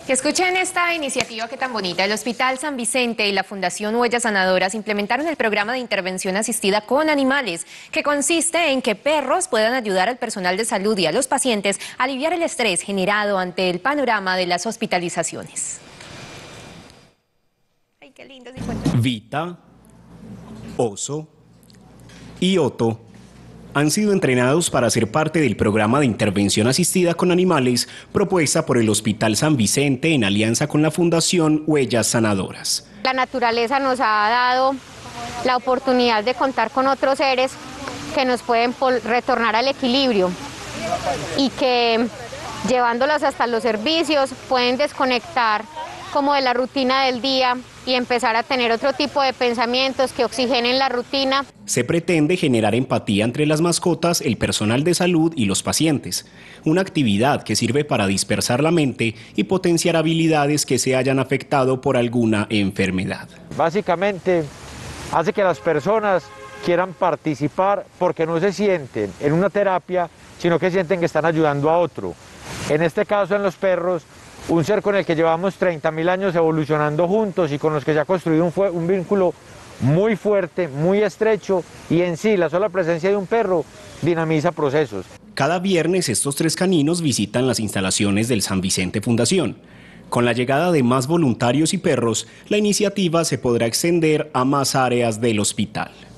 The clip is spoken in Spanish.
Escuchen esta iniciativa que tan bonita. El Hospital San Vicente y la Fundación Huellas Sanadoras implementaron el programa de intervención asistida con animales, que consiste en que perros puedan ayudar al personal de salud y a los pacientes a aliviar el estrés generado ante el panorama de las hospitalizaciones. Ay, qué lindo. Vita, Oso y Otto han sido entrenados para ser parte del programa de intervención asistida con animales propuesta por el Hospital San Vicente en alianza con la Fundación Huellas Sanadoras. La naturaleza nos ha dado la oportunidad de contar con otros seres que nos pueden retornar al equilibrio y que llevándolos hasta los servicios pueden desconectar como de la rutina del día y empezar a tener otro tipo de pensamientos que oxigenen la rutina. Se pretende generar empatía entre las mascotas, el personal de salud y los pacientes, una actividad que sirve para dispersar la mente y potenciar habilidades que se hayan afectado por alguna enfermedad. Básicamente hace que las personas quieran participar porque no se sienten en una terapia, sino que sienten que están ayudando a otro. En este caso, en los perros, un ser con el que llevamos 30.000 años evolucionando juntos y con los que se ha construido un vínculo muy fuerte, muy estrecho, y en sí la sola presencia de un perro dinamiza procesos. Cada viernes estos 3 caninos visitan las instalaciones del San Vicente Fundación. Con la llegada de más voluntarios y perros, la iniciativa se podrá extender a más áreas del hospital.